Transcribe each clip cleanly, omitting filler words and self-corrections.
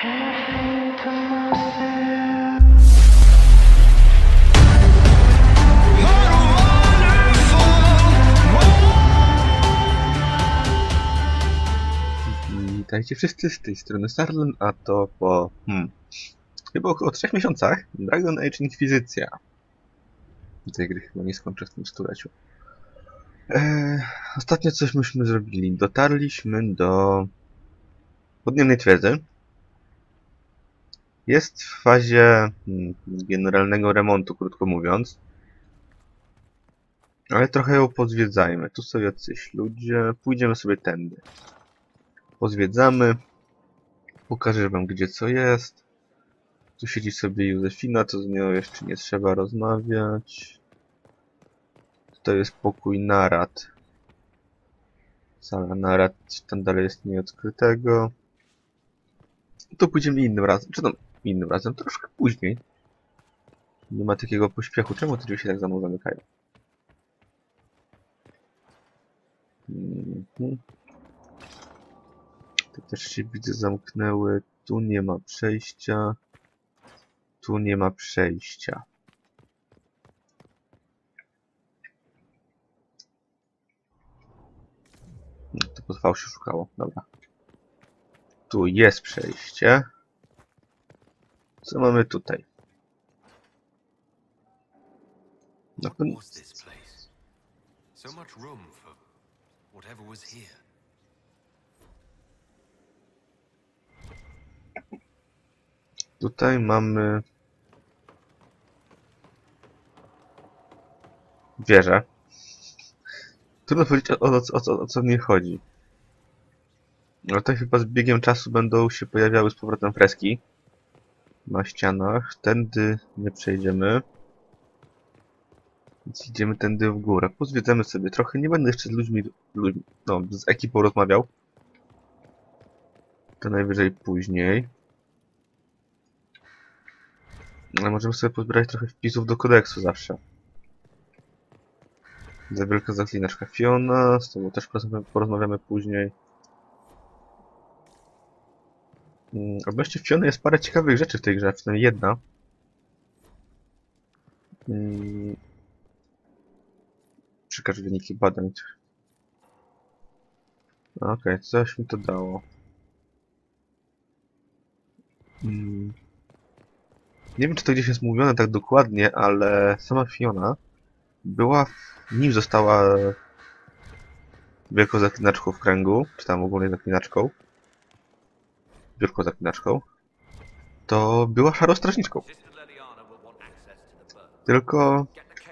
Witajcie wszyscy z tej strony Sarlen, a to po... chyba około 3 miesiącach Dragon Age Inkwizycja. Tej gry chyba nie skończę w tym stuleciu. Ostatnio coś myśmy zrobili. Dotarliśmy do podniemnej twierdzy. Jest w fazie generalnego remontu, krótko mówiąc. Ale trochę ją pozwiedzajmy. Tu są jacyś ludzie. Pójdziemy sobie tędy. Pozwiedzamy. Pokażę wam, gdzie co jest. Tu siedzi sobie Józefina, to z nią jeszcze nie trzeba rozmawiać. To jest pokój narad. Sala narad, tam dalej jest nieodkrytego. Tu pójdziemy innym razem. Czy tam innym razem? Troszkę później. Nie ma takiego pośpiechu. Czemu te drzwi się tak za mną zamykają? Te też się widzę zamknęły. Tu nie ma przejścia. Tu nie ma przejścia. No, to pod V się szukało. Dobra. Tu jest przejście. Co mamy tutaj? No, tutaj mamy wieżę. Trudno powiedzieć, o co w niej chodzi. No tutaj chyba z biegiem czasu będą się pojawiały z powrotem freski na ścianach. Tędy nie przejdziemy. Więc idziemy tędy w górę. Pozwiedzamy sobie trochę. Nie będę jeszcze z ludźmi no, z ekipą rozmawiał. To najwyżej później. Ale możemy sobie pozbierać trochę wpisów do kodeksu zawsze. Za wielka zaklinaczka Fiona. Z tobą też porozmawiamy później. Odnośnie Fiony jest parę ciekawych rzeczy w tej grze, przynajmniej jedna. Przekaż wyniki badań. Okej, coś mi to dało. Nie wiem, czy to gdzieś jest mówione tak dokładnie, ale sama Fiona była, nim została wielką zaklinaczką w kręgu, czy tam ogólnie zaklinaczką, wielką zaklinaczką, to była szarą-strażniczką. Tylko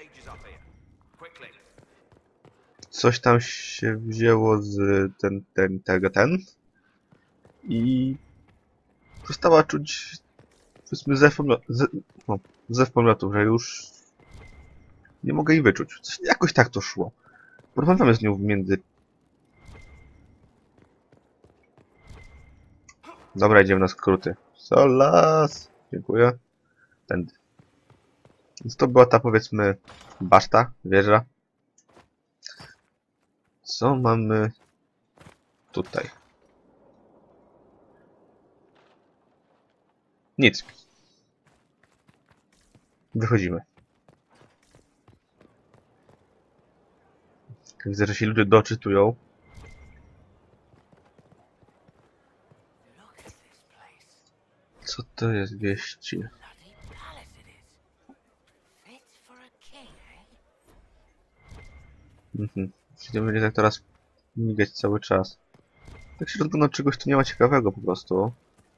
coś tam się wzięło z i przestała czuć, powiedzmy, zew pomiotu, że już nie mogę jej wyczuć. Jakoś tak to szło. Porozmawiamy z nią w między... Dobra, idziemy na skróty. Solas! Dziękuję. Tędy. Więc to była ta, powiedzmy, baszta, wieża. Co mamy tutaj? Nic. Wychodzimy. Widzę, że się ludzie doczytują. Co to jest wieści? Czyli będzie tak teraz migać cały czas. Tak się rozglądam, czegoś tu nie ma ciekawego po prostu.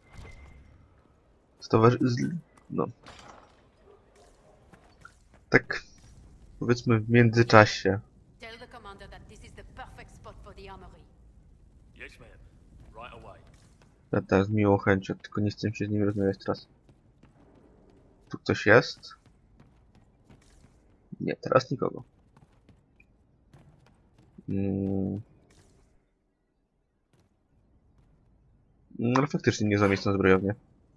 No. Tak, powiedzmy, w międzyczasie. Ja teraz z miłą chęcią, tylko nie chcę się z nim rozmawiać teraz. Tu ktoś jest? Nie, teraz nikogo. No ale faktycznie nie za miejsce na zbrojownię.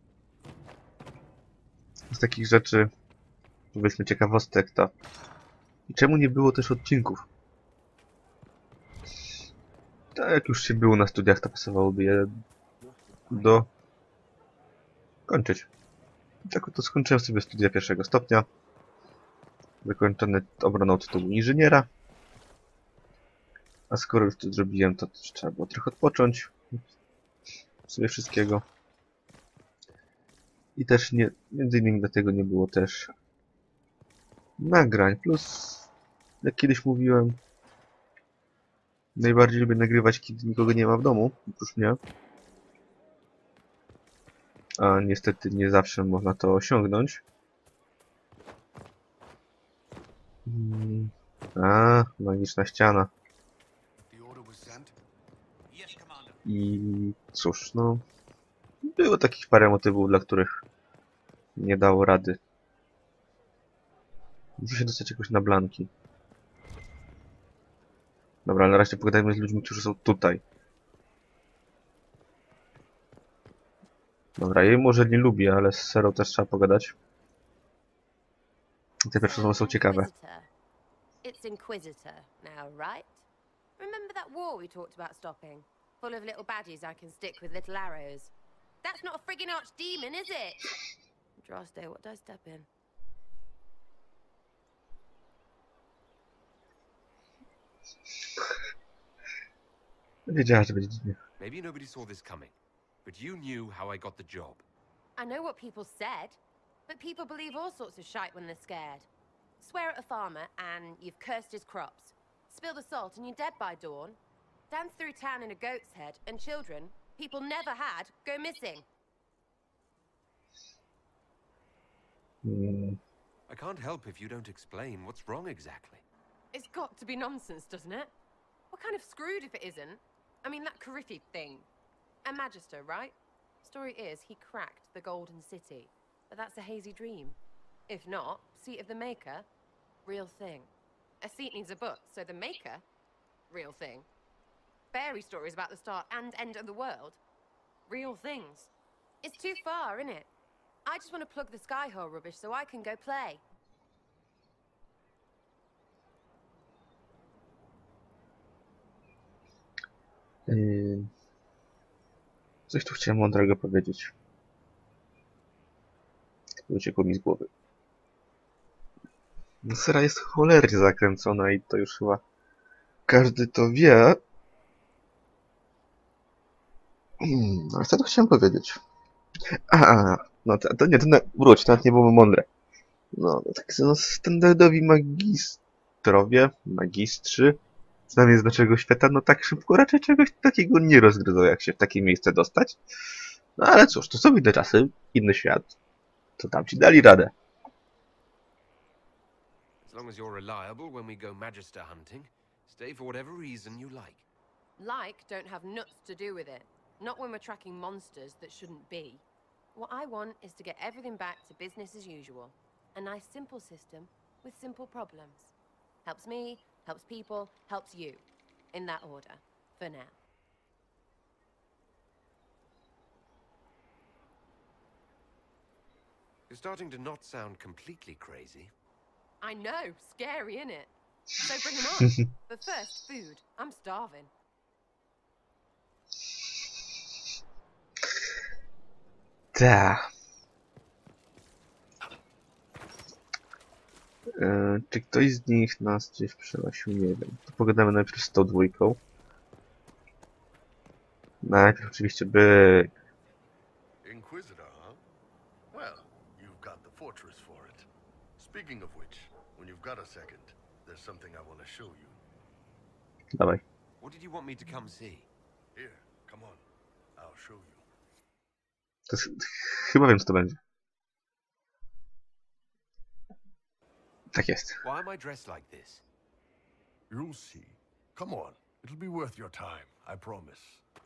Z takich rzeczy, powiedzmy, ciekawostek to. I czemu nie było też odcinków? Tak jak już się było na studiach, to pasowałoby je do kończyć. I tak oto skończyłem sobie studia pierwszego stopnia. Wykończony obroną tytułu inżyniera. A skoro już to zrobiłem, to też trzeba było trochę odpocząć. Sobie wszystkiego. I też nie, między innymi dlatego nie było też nagrań. Plus, jak kiedyś mówiłem, najbardziej lubię nagrywać, kiedy nikogo nie ma w domu, oprócz mnie. A niestety nie zawsze można to osiągnąć. Magiczna ściana. I cóż, no... Było takich parę motywów, dla których nie dało rady. Muszę się dostać jakoś na blanki. Dobra, ale na razie pogadajmy z ludźmi, którzy są tutaj. Dobra, jej może nie lubię, ale z Serą też trzeba pogadać. Te pierwsze rozmowy są ciekawe. It's Inquisitor now, right? Remember that war we talked about stopping? Full of little baddies I can stick with little arrows. That's not a friggin' archdemon, is it? Droste, what did I step in? Wiedziała, że będzie dziwnie. Maybe nobody saw this coming, but you knew how I got the job. I know what people said, but people believe all sorts of shite when they're scared. Swear at a farmer and you've cursed his crops. Spill the salt and you're dead by dawn. Dance through town in a goat's head and children people never had go missing. I can't help if you don't explain what's wrong exactly. It's got to be nonsense, doesn't it? We're kind of screwed if it isn't. I mean, that Carifi thing. A Magister, right? Story is, he cracked the Golden City. But that's a hazy dream. If not, Seat of the Maker, real thing. A seat needs a book, so the Maker, real thing. Fairy stories about the start and end of the world, real things. It's too far, isn't it? I just want to plug the Skyhole rubbish so I can go play. Coś tu chciałem mądrego powiedzieć. Uciekło mi z głowy. Sera jest cholernie zakręcona i to już chyba każdy to wie. Ale co to chciałem powiedzieć? No to nie, wróć, to nawet nie było mądre. No, tak standardowi magistrzy, znamię z naszego świata, no tak szybko raczej czegoś takiego nie rozgryzą, jak się w takie miejsce dostać. No ale cóż, to są inne czasy, inny świat. To tam ci dali radę. As long as you're reliable when we go Magister hunting, stay for whatever reason you like. Like don't have nuts to do with it. Not when we're tracking monsters that shouldn't be. What I want is to get everything back to business as usual. A nice simple system with simple problems. Helps me, helps people, helps you. In that order, for now. You're starting to not sound completely crazy. I know, scary, innit? So bring him on. But first, food. I'm starving. Ta. Czy ktoś z nich nas gdzieś przenosił? Nie wiem. To pogadamy najpierw z tą dwójką. Najpierw oczywiście byk. Inquisitor, huh? Well, you've got the fortress for it. Speaking of which, when you've got a second, there's something I want to show you. Dawaj. What did you want me to come see? Here, come on. I'll show you. To jest, chyba wiem, co to będzie. Tak jest. Why am I dressed like this? You'll see. Come on. It'll be worth your time, I promise.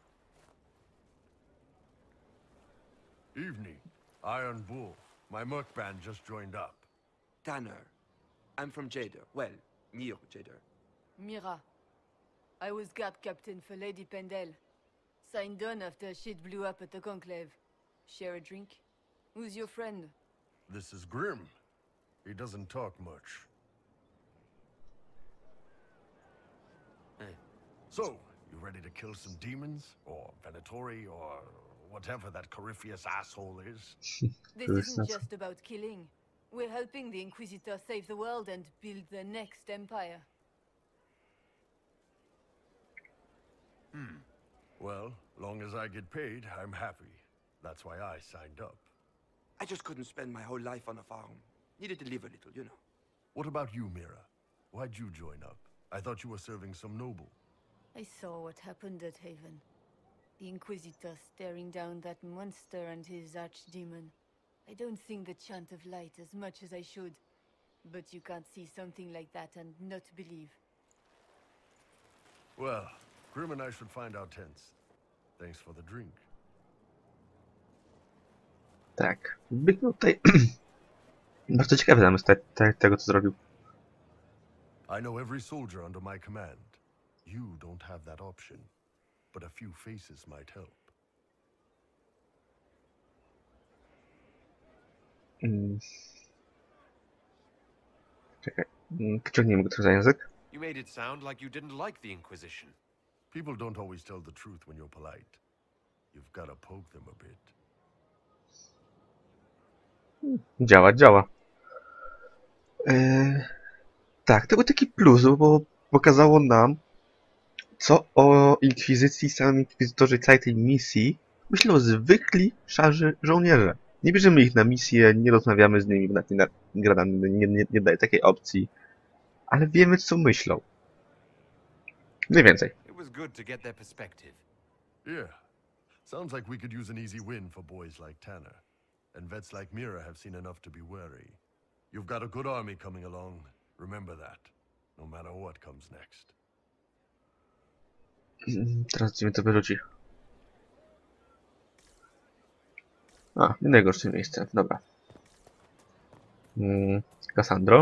Evening. Iron Bull. My merc band just joined up. Tanner. I'm from Jader. Well, near Jader. Mira. I was guard captain for Lady Pendel. Signed on after shit blew up at the Conclave. Share a drink? Who's your friend? This is Grim. He doesn't talk much. Hey. So, you ready to kill some demons? Or Venatori? Or whatever that Corypheus asshole is. This Who's isn't that? just about killing. We're helping the Inquisitor save the world and build the next empire. Well, long as I get paid, I'm happy. That's why I signed up. I just couldn't spend my whole life on a farm. Needed to live a little, you know. What about you, Mira? Why'd you join up? I thought you were serving some noble. I saw what happened at Haven. The Inquisitor staring down that monster and his archdemon. I don't think the Chant of Light as much as I should. But you can't see something like that and not believe. Well, Grim and I should find our tents. Thanks for the drink. Tak. Wbiegł tutaj... Bardzo ciekawy zamysł tego, co zrobił. I know every soldier under my command. You don't have that option. But a few faces might help. Czekaj. Pociągnijmy go trochę za język. You made it sound like you didn't like the Inquisition. People don't always tell the truth when you're polite. You've got to poke them a bit. Działa, działa. Tak, to był taki plus, bo pokazało nam, co o Inkwizycji, samym Inkwizytorze i całej tej misji myślą zwykli, szarzy żołnierze. Nie bierzemy ich na misję, nie rozmawiamy z nimi, gra nam nie daje takiej opcji, ale wiemy, co myślą. Mniej więcej. It was good to get their perspective. Yeah. Sounds like we could use an easy win for boys like Tanner. And vets like Mira have seen enough to be wary. You've got a good army coming along. Remember that. No matter what comes next. Teraz gdzie mi to wyrzuci. A, nie najgorsze miejsce, dobra. Cassandro.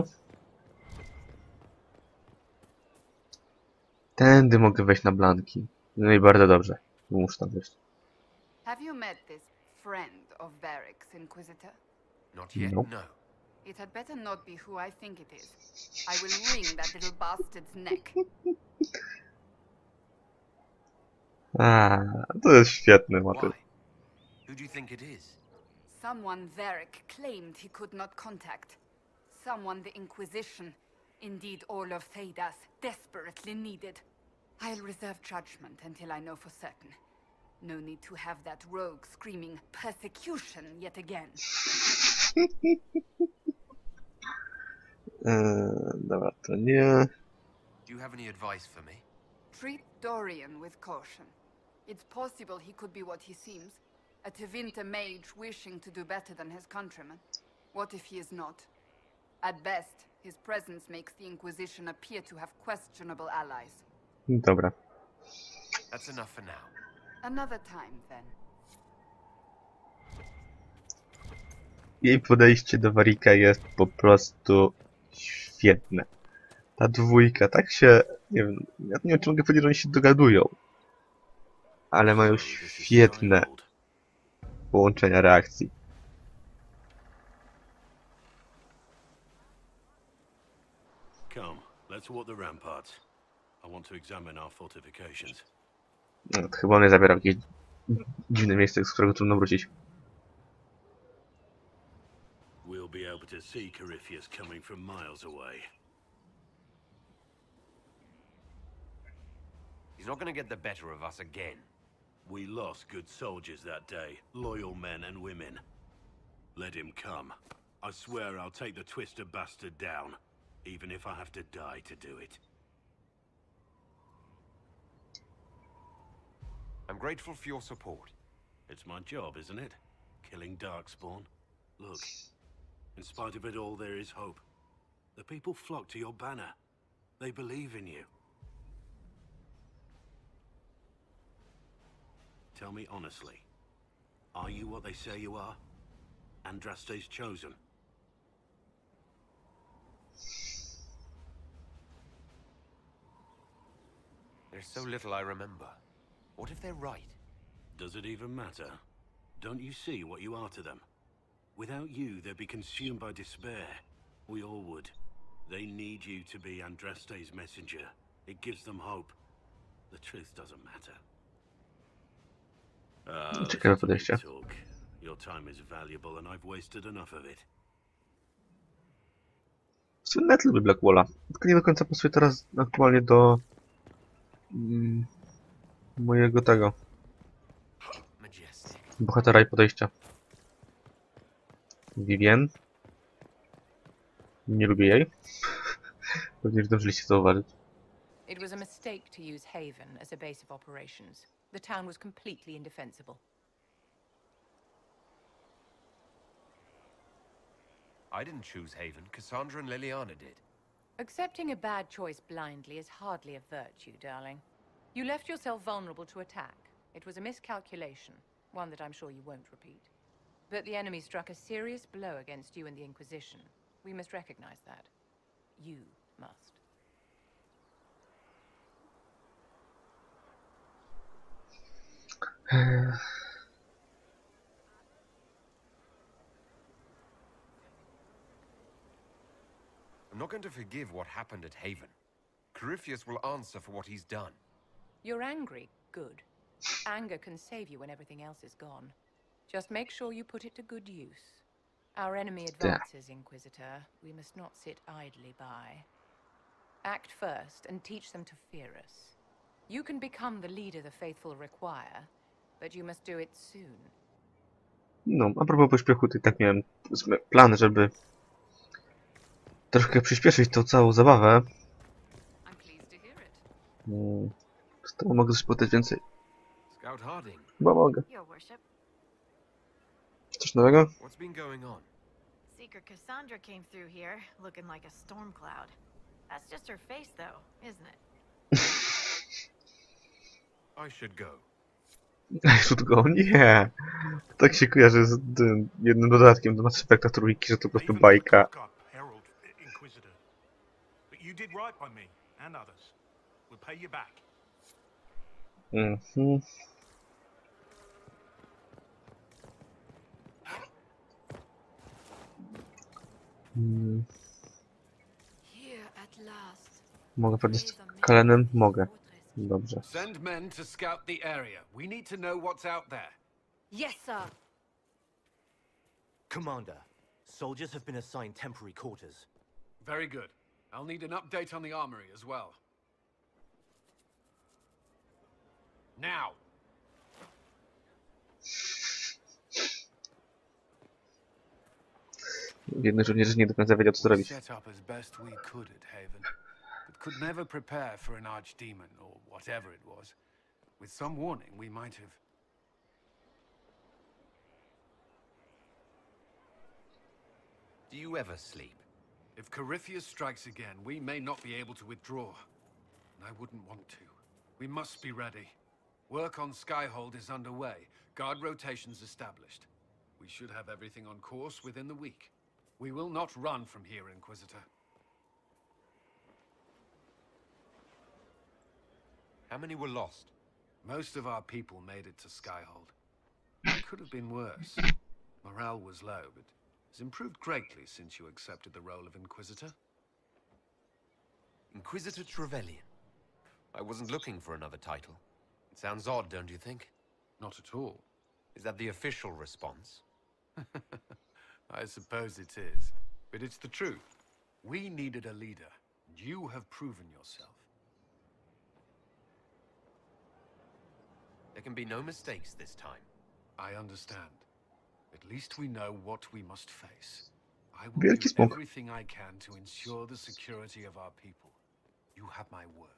Tędy mogę wejść na Blanki. No i bardzo dobrze. Muszę tam wejść. Have you met this friend of Varric's, Inquisitor? Not yet, Nope. no. It had better not be who I think it is. I will wring that little bastard's neck. A, to jest świetny motyw. Why? Who do you think it is? Someone Varric claimed he could not contact. Someone the Inquisition, indeed all of Theidas, desperately needed. I'll reserve judgment until I know for certain. No need to have that rogue screaming persecution yet again. Dobra, to nie. Do you have any advice for me? Treat Dorian with caution. It's possible he could be what he seems, a Tevinter mage wishing to do better than his countrymen. What if he is not? At best, his presence makes the Inquisition appear to have questionable allies. Dobra. That's enough for now. Another time, then. Jej podejście do Varric'a jest po prostu świetne. Ta dwójka, tak się... Nie wiem, ja nie wiem, czy mogę powiedzieć, że oni się dogadują. Ale mają świetne połączenia reakcji. Come, let's walk the ramparts. I want to examine our fortifications. No, to chyba on je zabierał jakieś dziwne miejsce, z którego trudno wrócić. We'll be able to see Corypheus coming from miles away. He's not going to get the better of us again. We lost good soldiers that day, loyal men and women. Let him come. I swear I'll take the twisted bastard down, even if I have to die to do it. I'm grateful for your support. It's my job, isn't it? Killing Darkspawn. Look, in spite of it all, there is hope. The people flock to your banner. They believe in you. Tell me honestly, are you what they say you are? Andraste's chosen? There's so little I remember. What if they're right? Does it even matter? Don't you see what you are to them? Without you, they'd be consumed by despair. We all would. They need you to be Andraste's messenger. It gives them hope. The truth doesn't matter. Ciekawe listen to me podejście. talk. Your time is valuable and I've wasted enough of it. Net lubi Blackwalla. Tylko nie do końca pasuje teraz aktualnie do mojego tego Majestic. bohatera i podejścia. Vivien. Nie lubię jej. Pewnie już zdążyliście zauważyć. It was a mistake to use Haven as a base of operations. The town was completely indefensible. I didn't choose Haven. Cassandra and Liliana did. Accepting a bad choice blindly is hardly a virtue, darling. You left yourself vulnerable to attack. It was a miscalculation, one that I'm sure you won't repeat. But the enemy struck a serious blow against you and the Inquisition. We must recognize that. You must. I'm not going to forgive what happened at Haven. Corypheus will answer for what he's done. You're angry. Good. Anger can save you when everything else is gone. Just make sure you put it to good use. Our enemy advances, Inquisitor. We must not sit idly by. Act first and teach them to fear us. You can become the leader the faithful require, but you must do it soon. No, a propos pośpiechu, to i tak miałem plan, żeby troszkę przyspieszyć tą całą zabawę. Z tego mogę coś powiedzieć więcej. Scout Harding. Bo mogę. Your worship, Coś nowego? What's been going on? Seeker Cassandra came through here, looking like a storm cloud. That's just her face, though, isn't it? I should go. Should go? Nie. Tak się kojarzy z jednym dodatkiem do Mass Effecta trójki, że to po prostu bajka. Herald, Inquisitor. But you did right by me and others. We'll pay you back. Mhm. Here at last. Mogę powiedzieć z Kalenem? Mogę. Dobrze. Send men to scout the area. We need to know what's out there. Yes, sir. Commander, soldiers have been assigned temporary quarters. Very good. I'll need an update on the armory as well. Now! Jedny żołnierz nie do końca wiedział, co zrobić. Set up as best we could at Haven, but could never prepare for an archdemon or whatever it was. With some warning, we might have. Do you ever sleep? If Corypheus strikes again, we may not be able to withdraw. And I wouldn't want to. We must be ready. Work on Skyhold is underway. Guard rotations established. We should have everything on course within the week. We will not run from here, Inquisitor. How many were lost? Most of our people made it to Skyhold. It could have been worse. Morale was low, but has improved greatly since you accepted the role of Inquisitor. Inquisitor Trevelyan. I wasn't looking for another title. It sounds odd, don't you think? Not at all. Is that the official response? I suppose it is. But it's the truth. We needed a leader, and you have proven yourself. There can be no mistakes this time. I understand. At least we know what we must face. I will Wielki do smok. everything I can to ensure the security of our people. You have my word.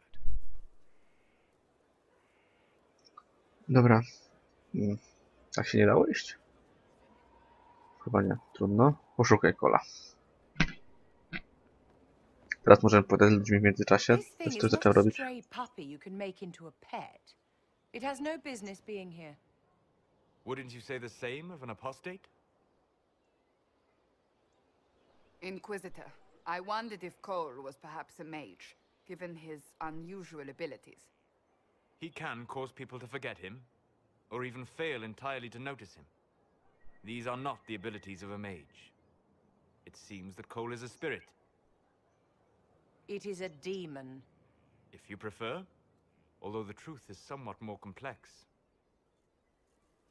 Dobra. Tak się nie dało iść? Chyba nie. Trudno. Poszukaj kola. Teraz możemy pogadać z ludźmi w międzyczasie. This thing Coś is tu not zacząłem a robić. stray puppy you can make into a pet. It has no business being here. Wouldn't you say the same of an apostate? Inquisitor, I wondered if Cole was perhaps a mage, given his unusual abilities. He can cause people to forget him, or even fail entirely to notice him. These are not the abilities of a mage. It seems that Cole is a spirit, It is a demon. if you prefer, although the truth is somewhat more complex.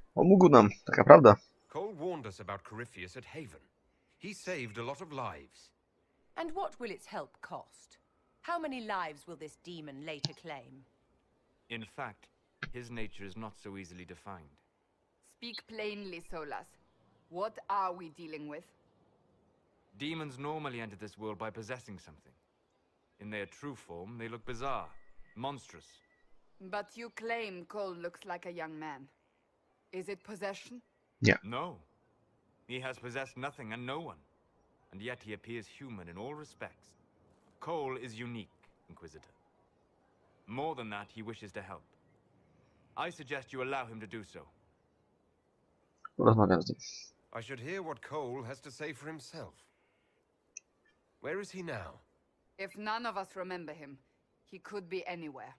Pomógł nam, taka prawda. Cole warned us about Corypheus at Haven. He saved a lot of lives. And what will its help cost? How many lives will this demon later claim? In fact, his nature is not so easily defined. Speak plainly, Solas. What are we dealing with? Demons normally enter this world by possessing something. In their true form, they look bizarre, monstrous. But you claim Cole looks like a young man. Is it possession? Yeah. No. He has possessed nothing and no one. And yet he appears human in all respects. Cole is unique, Inquisitor. More than that, he wishes to help. I suggest you allow him to do so. Rozmawiam z nim. I should hear what Cole has to say for himself. Where is he now? If none of us remember him, he could be anywhere.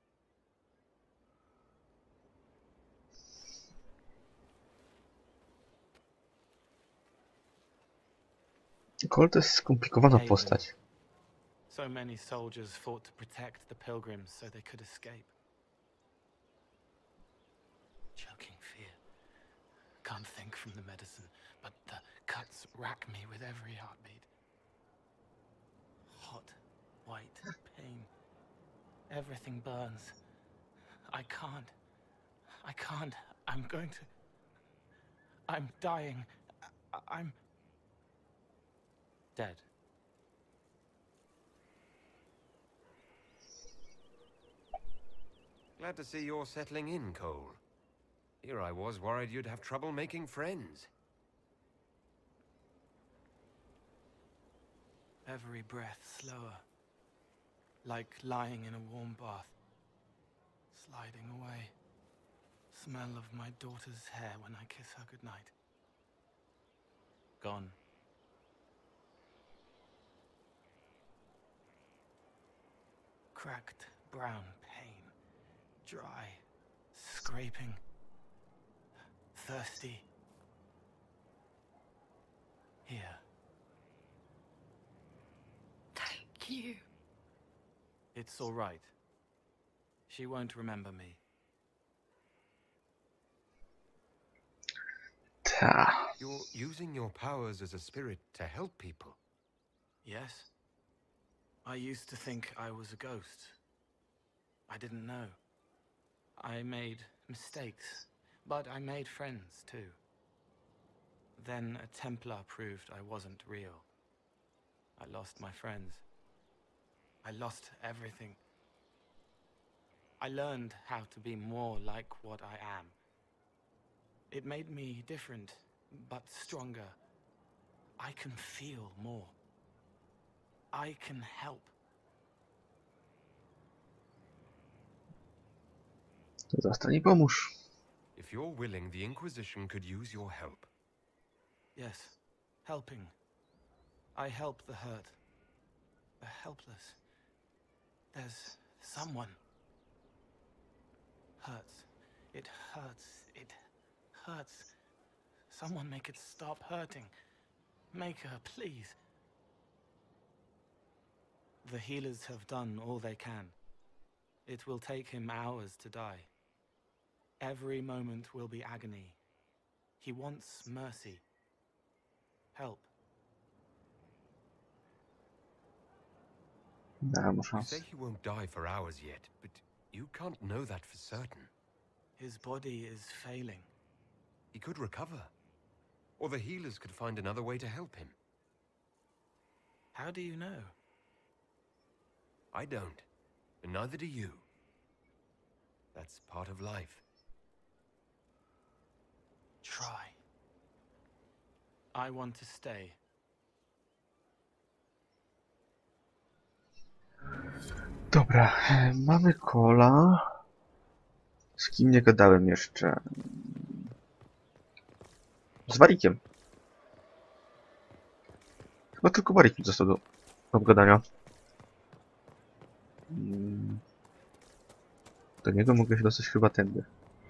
Cole to jest skomplikowana postać. So many soldiers fought to protect the pilgrims so they could escape. Choking fear. Can't think from the medicine, but the cuts rack me with every heartbeat. Hot, white pain. Everything burns. I can't. I'm going to... I'm dying. I'm... dead. Glad to see you're settling in, Cole. Here I was worried you'd have trouble making friends. Every breath slower. Like lying in a warm bath. Sliding away. Smell of my daughter's hair when I kiss her goodnight. Gone. Cracked brown pain. Dry. Scraping. Thirsty. Here. Thank you. It's all right. She won't remember me. Ta. You're using your powers as a spirit to help people. Yes? I used to think I was a ghost. I didn't know. I made mistakes, but I made friends too. Then a Templar proved I wasn't real. I lost my friends. I lost everything. I learned how to be more like what I am. It made me different, but stronger. I can feel more. I can help. Zostań i pomóż. If you're willing, the Inquisition could use your help. Yes, helping. I help the hurt. The helpless. There's someone. Hurts. It hurts. It hurts. Someone make it stop hurting. Make her, please. The healers have done all they can. It will take him hours to die. Every moment will be agony. He wants mercy. Help. Dałem You szansę. say he won't die for hours yet, but you can't know that for certain. His body is failing. He could recover. Or the healers could find another way to help him. How do you know? I don't. And neither do you. That's part of life. Try. I want to stay. Dobra, mamy Cola. Z kim nie gadałem jeszcze? Z Barikiem. Chyba tylko Barik mi został do obgadania. Do niego mogę się dostać chyba tędy.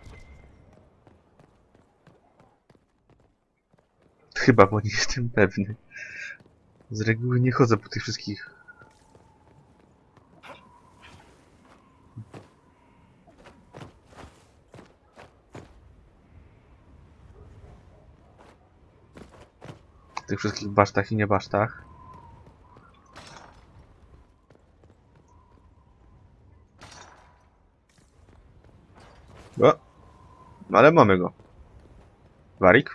Chyba, bo nie jestem pewny. Z reguły nie chodzę po tych wszystkich. tych wszystkich basztach i niebasztach. O! Ale mamy go. Warik.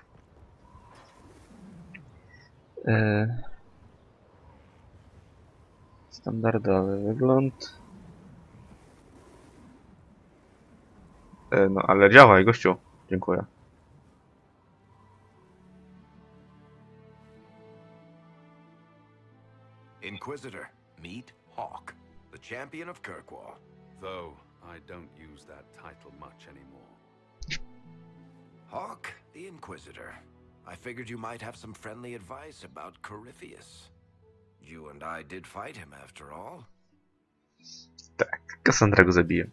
Standardowy wygląd. No ale działaj, gościu. Dziękuję. Inquisitor, meet Hawk, the champion of Kirkwall. Though I don't use that title much anymore. Hawk, the Inquisitor. I figured you might have some friendly advice about Corypheus. You and I did fight him after all. Tak, Cassandra go zabije.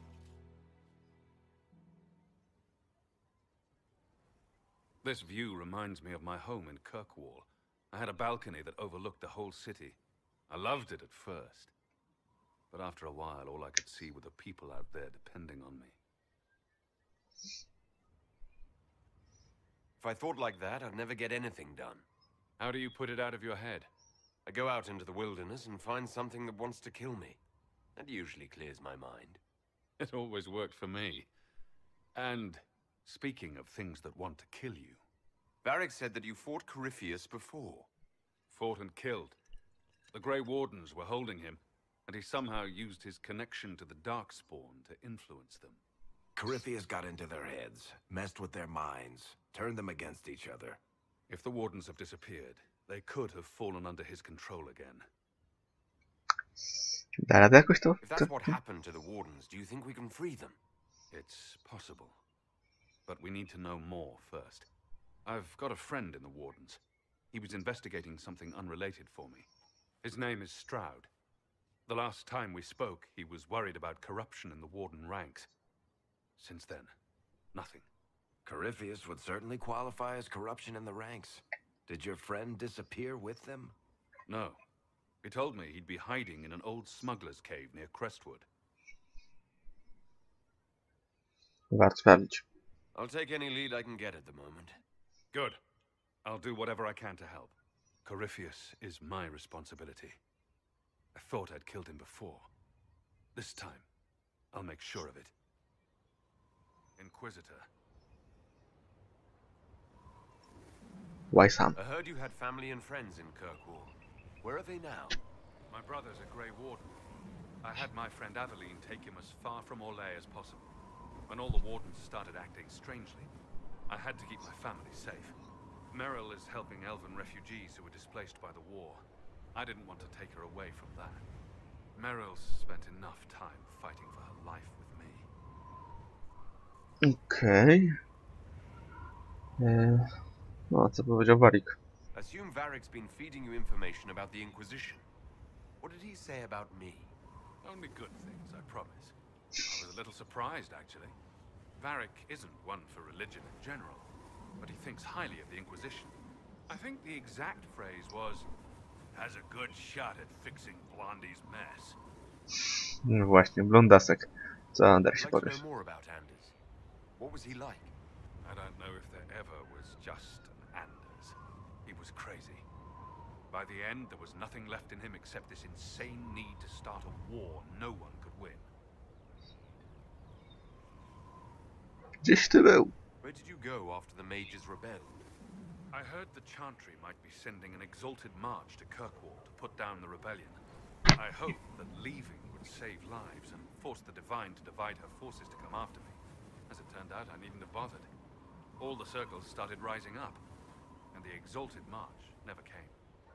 This view reminds me of my home in Kirkwall. I had a balcony that overlooked the whole city. I loved it at first. But after a while, all I could see were the people out there depending on me. If I thought like that, I'd never get anything done. How do you put it out of your head? I go out into the wilderness and find something that wants to kill me. That usually clears my mind. It always worked for me. And speaking of things that want to kill you... Varric said that you fought Corypheus before. Fought and killed. The Grey Wardens were holding him, and he somehow used his connection to the Darkspawn to influence them. Corypheus got into their heads, messed with their minds, turned them against each other. If the Wardens have disappeared, they could have fallen under his control again. If that's what happened to the Wardens, do you think we can free them? It's possible. But we need to know more first. I've got a friend in the Wardens. He was investigating something unrelated for me. His name is Stroud. The last time we spoke, he was worried about corruption in the Warden ranks. Since then, nothing. Corypheus would certainly qualify as corruption in the ranks. Did your friend disappear with them? No. He told me he'd be hiding in an old smuggler's cave near Crestwood. I'll take any lead I can get at the moment. Good. I'll do whatever I can to help. Corypheus is my responsibility. I thought I'd killed him before. This time, I'll make sure of it. Inquisitor. Why, Sam? I heard you had family and friends in Kirkwall. Where are they now? My brother's a Grey Warden. I had my friend Aveline take him as far from Orlais as possible. When all the Wardens started acting strangely, I had to keep my family safe. Meryl is helping elven refugees who were displaced by the war. I didn't want to take her away from that. Meryl's spent enough time fighting for her life with me. Okej. No, co powiedział Warik? Assume Varric's been feeding you information about the Inquisition. What did he say about me? Only good things, I promise. I was a little surprised, actually. Varric isn't one for religion in general, but he thinks highly of the Inquisition. I think the exact phrase was, has a good shot at fixing Blondie's mess. No właśnie, blondasek. Co Ander się I'd like to powiesz? know more about Anders. What was he like? I don't know if there ever was just an Anders. He was crazy. By the end, there was nothing left in him except this insane need to start a war no one could win. Gdzieś ty był. Where did you go after the mages rebelled? I heard the Chantry might be sending an exalted march to Kirkwall to put down the rebellion. I hoped that leaving would save lives and force the Divine to divide her forces to come after me. As it turned out, I needn't have bothered. All the circles started rising up, and the exalted march never came.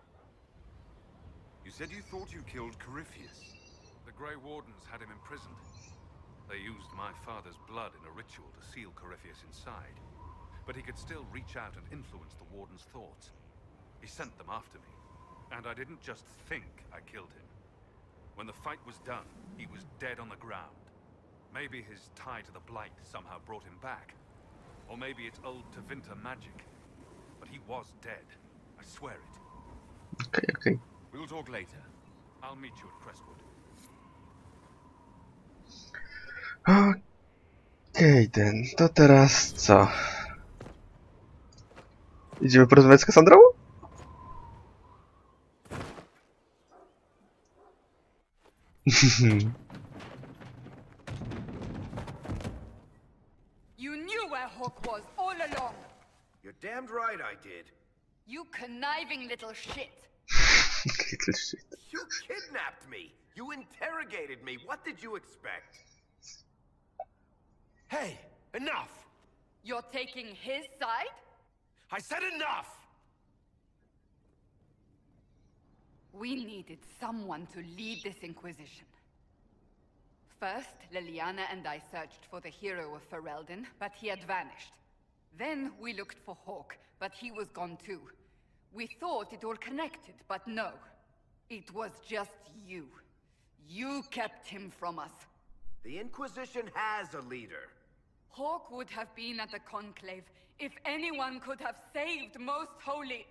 You said you thought you killed Corypheus. The Grey Wardens had him imprisoned. They used my father's blood in a ritual to seal Corypheus inside. But he could still reach out and influence the Warden's thoughts. He sent them after me. And I didn't just think I killed him. When the fight was done, he was dead on the ground. Maybe his tie to the Blight somehow brought him back. Or maybe it's old Tevinter magic. But he was dead. I swear it. Okay. We'll talk later. I'll meet you at Crestwood. Okej, to teraz co? Idziemy porozmawiać z Cassandrą? You knew where Hawk was all along. You're damned right I did. You conniving little shit. Little shit. You kidnapped me. You interrogated me. What did you expect? Hey, enough! You're taking his side? I said enough! We needed someone to lead this Inquisition. First, Leliana and I searched for the hero of Ferelden, but he had vanished. Then we looked for Hawk, but he was gone too. We thought it all connected, but no. It was just you. You kept him from us. The Inquisition has a leader. Hawk would have been at the Conclave if anyone could have saved Most Holy...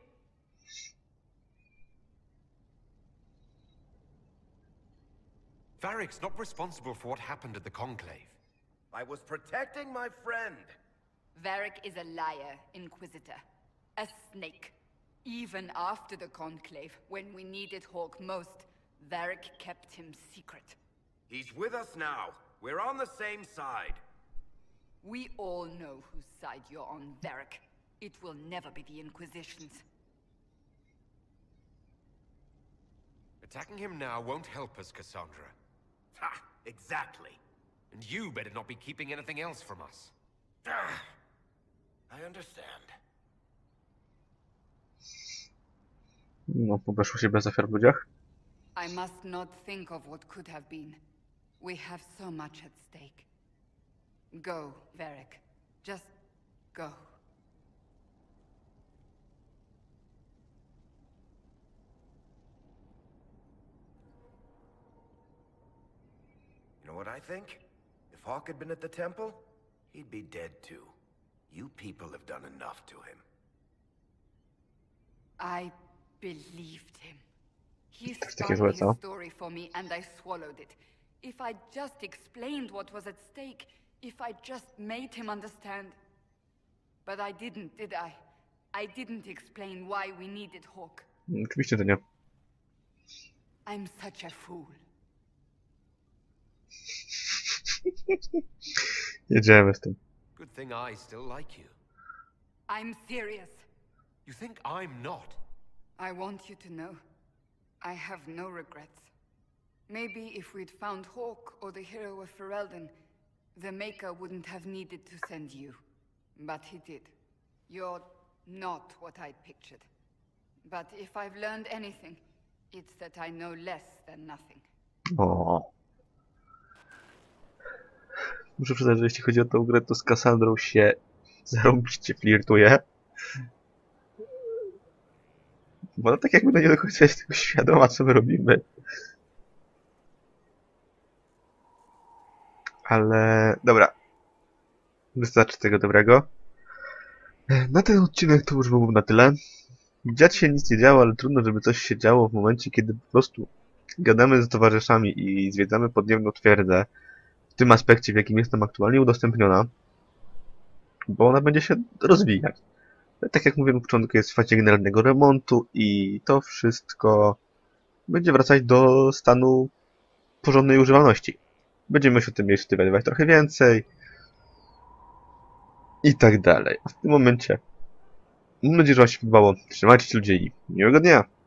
Varric's not responsible for what happened at the Conclave. I was protecting my friend. Varric is a liar, Inquisitor. A snake. Even after the Conclave, when we needed Hawk most, Varric kept him secret. He's with us now. We're on the same side. We all know whose side you're on, Varric. It will never be the Inquisition's. Attacking him now won't help us, Cassandra. Ha! Exactly. And you better not be keeping anything else from us. I understand. No, poszło się bez ofiar w ludziach. I must not think of what could have been. We have so much at stake. Go, Varric. Just go. You know what I think? If Hawk had been at the temple, he'd be dead too. You people have done enough to him. I believed him. He takie spun złe, his co? story for me and I swallowed it. If I just explained what was at stake, if I just made him understand. But I didn't, did I? I didn't explain why we needed Hawk. Oczywiście to nie. I'm such a fool. Jedziemy z tym. Good thing I still like you. I'm serious. You think I'm not? I want you to know, I have no regrets. Maybe if we'd found Hawk or the hero of Ferelden, the Maker wouldn't have needed to send you. But he did. You're not what I'd pictured. But if I've learned anything, it's that I know less than nothing. O. Muszę przyznać, że jeśli chodzi o tą grę, to z Cassandrą się zarąbiście flirtuje. Bo ona tak jakby nie do końca jest tego świadoma, co my robimy. Ale... dobra. Wystarczy tego dobrego. Na ten odcinek to już byłoby na tyle. Dziać się nic nie działo, ale trudno, żeby coś się działo w momencie, kiedy po prostu gadamy z towarzyszami i zwiedzamy podziemną twierdzę. W tym aspekcie, w jakim jest nam aktualnie udostępniona. Bo ona będzie się rozwijać. Tak jak mówiłem na początku, jest w fazie generalnego remontu i to wszystko będzie wracać do stanu porządnej używalności. Będziemy się o tym jeszcze dowiadywać trochę więcej. I tak dalej. A w tym momencie mam nadzieję, że Wam się podobało. Trzymajcie się ludzie i miłego dnia!